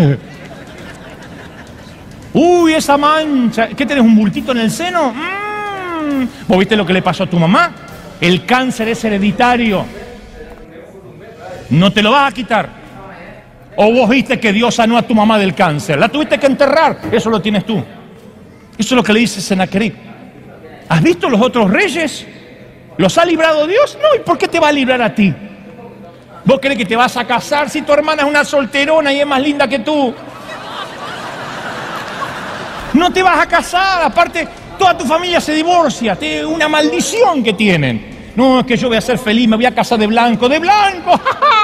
Uy, esa mancha. ¿Qué tenés, un bultito en el seno? Mm. ¿Vos viste lo que le pasó a tu mamá? El cáncer es hereditario. No te lo vas a quitar. O vos viste que Dios sanó a tu mamá del cáncer. La tuviste que enterrar. Eso lo tienes tú. Eso es lo que le dice Sennacherib. ¿Has visto los otros reyes? ¿Los ha librado Dios? No. ¿Y por qué te va a librar a ti? ¿Vos crees que te vas a casar si tu hermana es una solterona y es más linda que tú? No te vas a casar. Aparte, toda tu familia se divorcia. Es una maldición que tienen. No, es que yo voy a ser feliz, me voy a casar de blanco. ¡De blanco!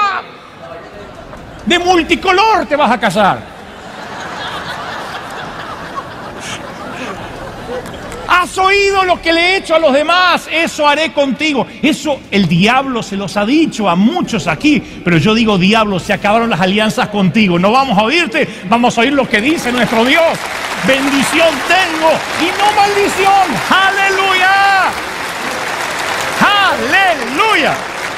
De multicolor te vas a casar. Has oído lo que le he hecho a los demás, eso haré contigo. Eso el diablo se los ha dicho a muchos aquí, pero yo digo: diablo, se acabaron las alianzas contigo. No vamos a oírte, vamos a oír lo que dice nuestro Dios. Bendición tengo y no maldición. ¡Aleluya! ¡Aleluya!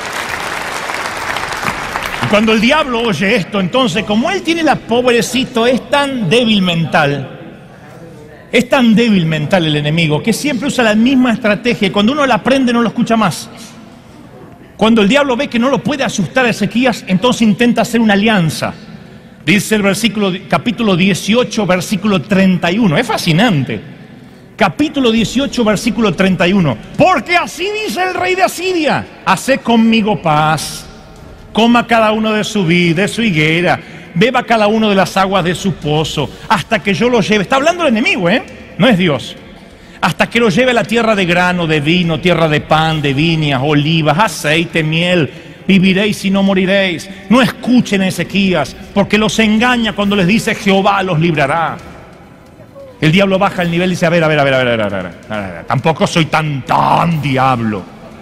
Y cuando el diablo oye esto, entonces, como él tiene la pobrecito, es tan débil mental. Es tan débil mental el enemigo que siempre usa la misma estrategia y cuando uno la aprende no lo escucha más. Cuando el diablo ve que no lo puede asustar a Ezequías, entonces intenta hacer una alianza. Dice el versículo, capítulo dieciocho, versículo treinta y uno. Es fascinante. Capítulo dieciocho, versículo treinta y uno. Porque así dice el rey de Asiria: haced conmigo paz. Coma cada uno de su vid, de su higuera. Beba cada uno de las aguas de su pozo, hasta que yo lo lleve. Está hablando el enemigo, ¿eh? No es Dios. Hasta que lo lleve a la tierra de grano, de vino, tierra de pan, de viñas, olivas, aceite, miel. Viviréis y no moriréis. No escuchen a Ezequías, porque los engaña cuando les dice: Jehová los librará. El diablo baja el nivel y dice: a ver, a ver, a ver, a ver, a ver, a ver, a ver, a ver. Tampoco soy tan, tan diablo.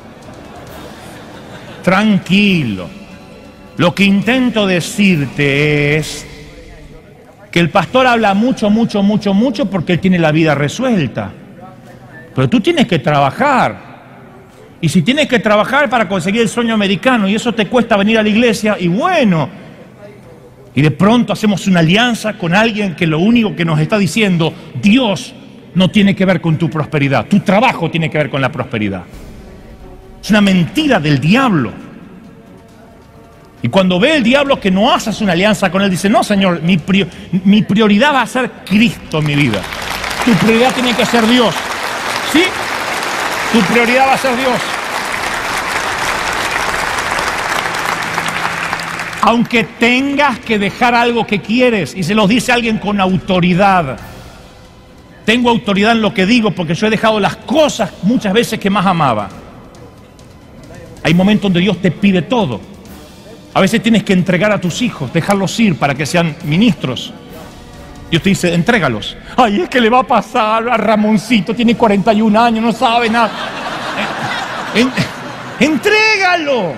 Tranquilo. Lo que intento decirte es que el pastor habla mucho, mucho, mucho, mucho porque él tiene la vida resuelta. Pero tú tienes que trabajar. Y si tienes que trabajar para conseguir el sueño americano y eso te cuesta venir a la iglesia, y bueno, y de pronto hacemos una alianza con alguien que lo único que nos está diciendo: Dios no tiene que ver con tu prosperidad, tu trabajo tiene que ver con la prosperidad. Es una mentira del diablo. Y cuando ve el diablo que no haces una alianza con él, dice: no, Señor, mi, prior, mi prioridad va a ser Cristo en mi vida. Tu prioridad tiene que ser Dios. ¿Sí? Tu prioridad va a ser Dios. Aunque tengas que dejar algo que quieres, y se los dice alguien con autoridad. Tengo autoridad en lo que digo porque yo he dejado las cosas muchas veces que más amaba. Hay momentos donde Dios te pide todo. A veces tienes que entregar a tus hijos, dejarlos ir para que sean ministros. Dios te dice: entrégalos. Ay, es que le va a pasar a Ramoncito, tiene cuarenta y un años, no sabe nada. En, entrégalo.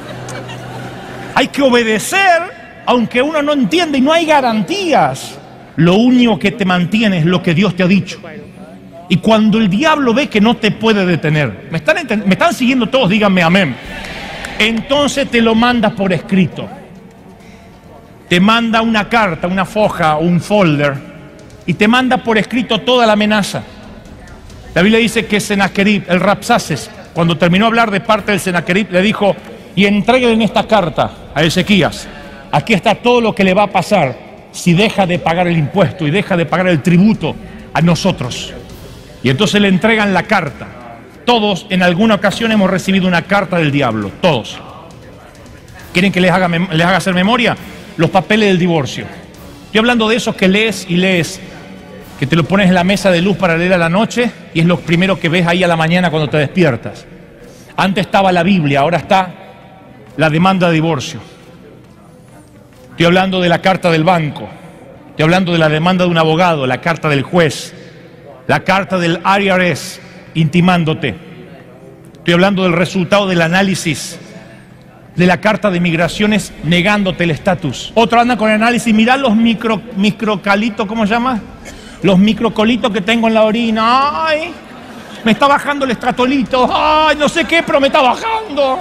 Hay que obedecer, aunque uno no entiende y no hay garantías. Lo único que te mantiene es lo que Dios te ha dicho. Y cuando el diablo ve que no te puede detener, ¿me están, ¿me están siguiendo todos? Díganme amén. Entonces te lo manda por escrito. Te manda una carta, una foja, un folder, y te manda por escrito toda la amenaza. La Biblia dice que Senaquerib, el Rapsaces, cuando terminó de hablar de parte del Senaquerib, le dijo: y entreguen esta carta a Ezequías. Aquí está todo lo que le va a pasar si deja de pagar el impuesto y deja de pagar el tributo a nosotros. Y entonces le entregan la carta. Todos en alguna ocasión hemos recibido una carta del diablo, todos. ¿Quieren que les haga, les haga hacer memoria? Los papeles del divorcio. Estoy hablando de esos que lees y lees, que te lo pones en la mesa de luz para leer a la noche y es lo primero que ves ahí a la mañana cuando te despiertas. Antes estaba la Biblia, ahora está la demanda de divorcio. Estoy hablando de la carta del banco, estoy hablando de la demanda de un abogado, la carta del juez, la carta del I R S intimándote. Estoy hablando del resultado del análisis de la carta de migraciones negándote el estatus. Otro anda con el análisis, mirá los micro, microcalitos, ¿cómo se llama? Los microcolitos que tengo en la orina. Ay, me está bajando el estratolito. Ay, no sé qué, pero me está bajando.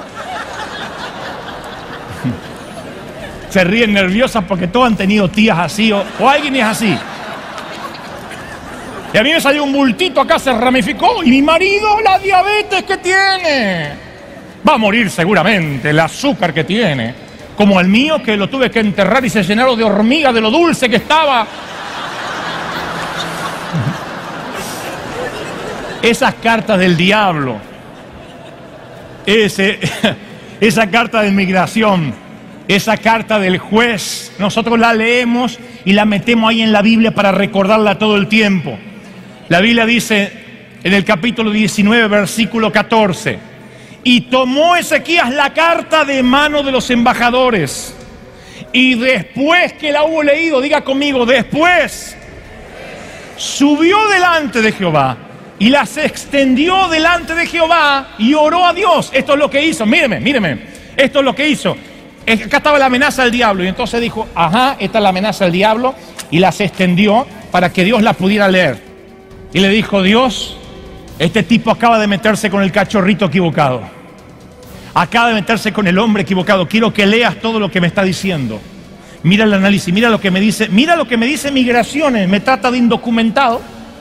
Se ríen nerviosas porque todos han tenido tías así o, o alguien es así. Y a mí me salió un bultito acá, se ramificó. Y mi marido, la diabetes que tiene. Va a morir seguramente, el azúcar que tiene. Como el mío, que lo tuve que enterrar y se llenaron de hormigas de lo dulce que estaba. Esas cartas del diablo, ese, esa carta de migración, esa carta del juez, nosotros la leemos y la metemos ahí en la Biblia para recordarla todo el tiempo. La Biblia dice en el capítulo diecinueve, versículo catorce: y tomó Ezequías la carta de mano de los embajadores, y después que la hubo leído, diga conmigo, después subió delante de Jehová y las extendió delante de Jehová y oró a Dios. Esto es lo que hizo, míreme, míreme, esto es lo que hizo. Acá estaba la amenaza del diablo y entonces dijo, ajá, esta es la amenaza del diablo, y las extendió para que Dios la pudiera leer. Y le dijo, Dios, este tipo acaba de meterse con el cachorrito equivocado, acaba de meterse con el hombre equivocado, quiero que leas todo lo que me está diciendo. Mira el análisis, mira lo que me dice, mira lo que me dice Migraciones, me trata de indocumentado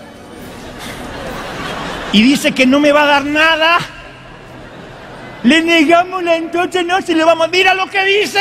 y dice que no me va a dar nada. Le negamos la entonces no se le vamos, mira lo que dice.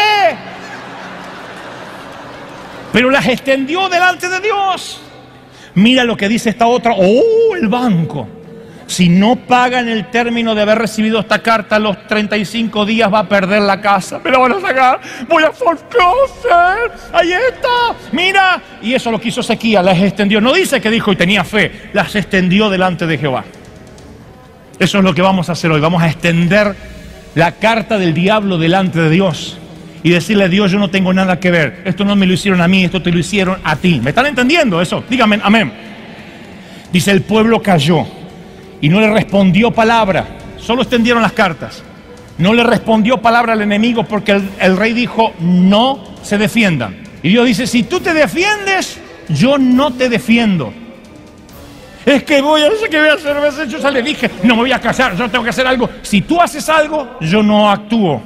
Pero las extendió delante de Dios. Mira lo que dice esta otra, oh, el banco. Si no pagan el término de haber recibido esta carta, a los treinta y cinco días va a perder la casa. Me la van a sacar, voy a foreclosure. Ahí está, mira. Y eso lo quiso Ezequías, las extendió. No dice que dijo y tenía fe, las extendió delante de Jehová. Eso es lo que vamos a hacer hoy. Vamos a extender la carta del diablo delante de Dios y decirle a Dios, yo no tengo nada que ver. Esto no me lo hicieron a mí, esto te lo hicieron a ti. ¿Me están entendiendo eso? Díganme, amén. Dice, el pueblo cayó y no le respondió palabra. Solo extendieron las cartas. No le respondió palabra al enemigo porque el, el rey dijo, no se defiendan. Y Dios dice, si tú te defiendes, yo no te defiendo. Es que voy a hacer que voy a hacer, yo ya le dije, no me voy a casar, yo tengo que hacer algo. Si tú haces algo, yo no actúo.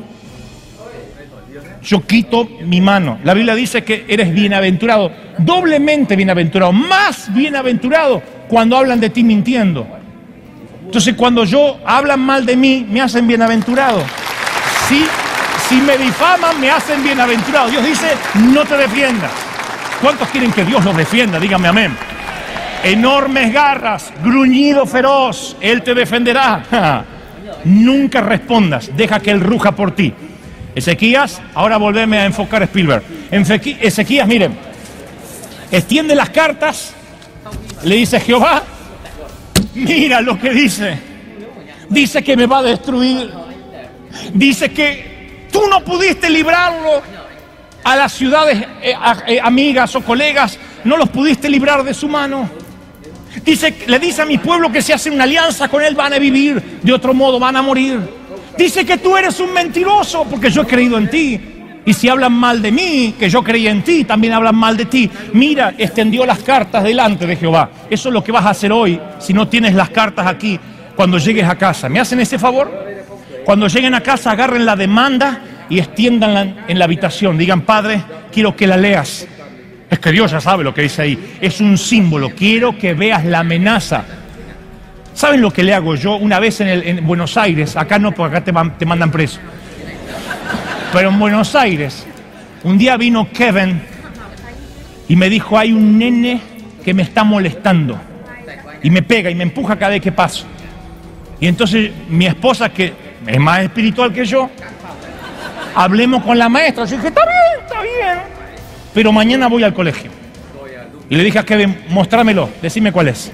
Yo quito mi mano. La Biblia dice que eres bienaventurado, doblemente bienaventurado, más bienaventurado cuando hablan de ti mintiendo. Entonces cuando yo hablan mal de mí, me hacen bienaventurado. Si, si me difaman, me hacen bienaventurado. Dios dice, no te defiendas. ¿Cuántos quieren que Dios los defienda? Dígame amén. Enormes garras, gruñido feroz, Él te defenderá. Nunca respondas, deja que Él ruja por ti. Ezequías, ahora volveme a enfocar a Spielberg. Ezequías, miren, extiende las cartas, le dice Jehová, mira lo que dice. Dice que me va a destruir. Dice que tú no pudiste librarlo a las ciudades eh, eh, amigas o colegas, no los pudiste librar de su mano. Dice, le dice a mi pueblo que si hacen una alianza con él van a vivir, de otro modo van a morir. Dice que tú eres un mentiroso porque yo he creído en ti. Y si hablan mal de mí, que yo creí en ti, también hablan mal de ti. Mira, extendió las cartas delante de Jehová. Eso es lo que vas a hacer hoy, si no tienes las cartas aquí, cuando llegues a casa. ¿Me hacen ese favor? Cuando lleguen a casa, agarren la demanda y extiéndanla en la habitación. Digan, Padre, quiero que la leas. Es que Dios ya sabe lo que dice ahí. Es un símbolo. Quiero que veas la amenaza. ¿Saben lo que le hago yo? Una vez en, el, en Buenos Aires, acá no, porque acá te, te mandan preso. Pero en Buenos Aires, un día vino Kevin y me dijo, hay un nene que me está molestando. Y me pega y me empuja cada vez que paso. Y entonces mi esposa, que es más espiritual que yo, hablemos con la maestra. Yo dije, está bien, está bien. Pero mañana voy al colegio. Y le dije a Kevin, mostrámelo, decime cuál es.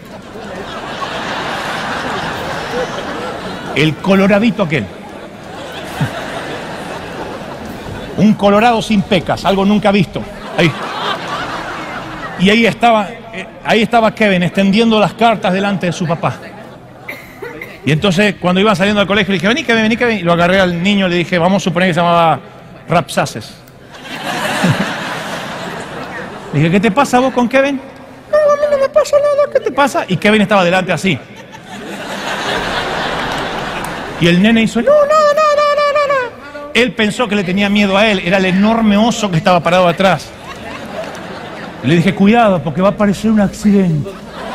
El coloradito aquel. Un colorado sin pecas, algo nunca visto. Ahí. Y ahí estaba, ahí estaba Kevin extendiendo las cartas delante de su papá. Y entonces cuando iban saliendo al colegio le dije, vení Kevin, vení Kevin. Y lo agarré al niño y le dije, vamos a suponer que se llamaba Rapsaces. Le dije, ¿qué te pasa vos con Kevin? No, a mí no me pasa nada, ¿qué te pasa? Y Kevin estaba delante así. Y el nene hizo, no, no, no, no, no, no. Él pensó que le tenía miedo a él, era el enorme oso que estaba parado atrás. Y le dije, cuidado, porque va a aparecer un accidente.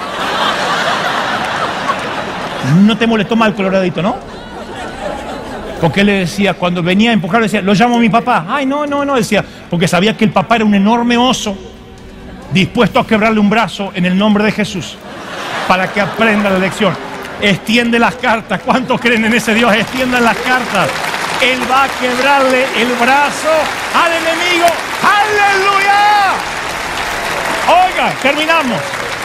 No te molestó mal coloradito, ¿no? Porque él le decía, cuando venía a empujar, le decía, lo llamo a mi papá. Ay, no, no, no, decía, porque sabía que el papá era un enorme oso, dispuesto a quebrarle un brazo en el nombre de Jesús, para que aprenda la lección. Extiende las cartas. ¿Cuántos creen en ese Dios? Extiendan las cartas. Él va a quebrarle el brazo al enemigo. ¡Aleluya! Oiga, terminamos.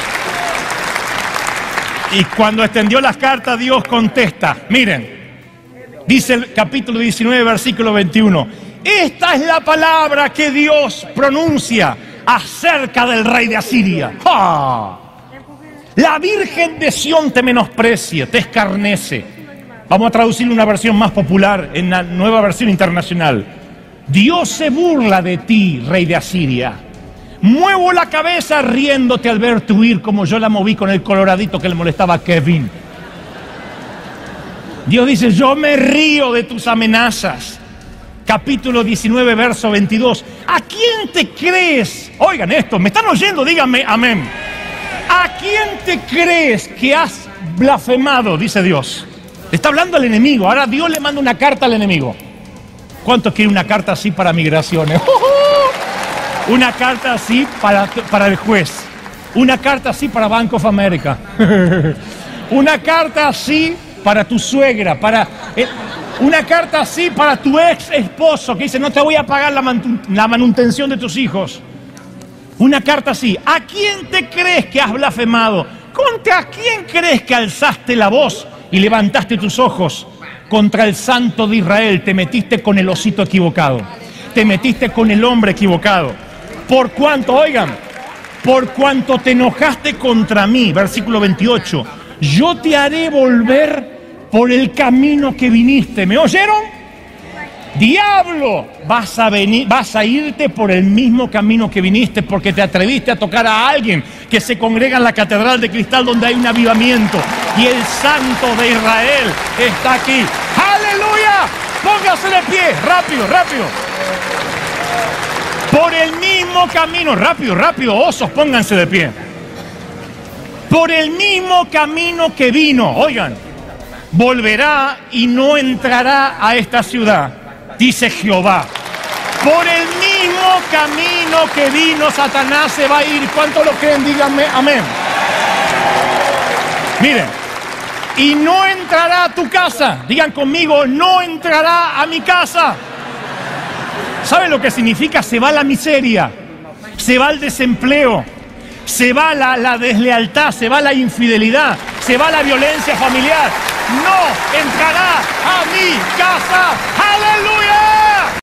Y cuando extendió las cartas, Dios contesta. Miren, dice el capítulo diecinueve, versículo veintiuno. Esta es la palabra que Dios pronuncia acerca del rey de Asiria. ¡Ja! La Virgen de Sión te menosprecia, te escarnece. Vamos a traducir una versión más popular en la nueva versión internacional. Dios se burla de ti, rey de Asiria. Muevo la cabeza riéndote al verte huir como yo la moví con el coloradito que le molestaba a Kevin. Dios dice, yo me río de tus amenazas. Capítulo diecinueve, verso veintidós. ¿A quién te crees? Oigan esto, ¿me están oyendo? Díganme amén. ¿A quién te crees que has blasfemado? Dice Dios. Le está hablando al enemigo. Ahora Dios le manda una carta al enemigo. ¿Cuántos quieren una carta así para migraciones? Una carta así para, para el juez. Una carta así para Bank of America. Una carta así para tu suegra. Para, eh, una carta así para tu ex esposo que dice, no te voy a pagar la, man, la manutención de tus hijos. Una carta así. ¿A quién te crees que has blasfemado? ¿Contra quién crees que alzaste la voz y levantaste tus ojos? Contra el Santo de Israel. Te metiste con el osito equivocado. Te metiste con el hombre equivocado. Por cuanto, oigan, por cuanto te enojaste contra mí, versículo veintiocho, yo te haré volver por el camino que viniste. ¿Me oyeron? Diablo, vas a venir, vas a irte por el mismo camino que viniste porque te atreviste a tocar a alguien que se congrega en la Catedral de Cristal donde hay un avivamiento y el Santo de Israel está aquí. ¡Aleluya! Póngase de pie, rápido, rápido. Por el mismo camino, rápido, rápido, osos, pónganse de pie. Por el mismo camino que vino, oigan, volverá y no entrará a esta ciudad, dice Jehová. Por el mismo camino que vino, Satanás se va a ir. ¿Cuántos lo creen? Díganme amén. Miren, y no entrará a tu casa. Digan conmigo, no entrará a mi casa. ¿Saben lo que significa? Se va la miseria, se va el desempleo, se va la, la deslealtad, se va la infidelidad, se va la violencia familiar. No entrará a mi casa. ¡Aleluya!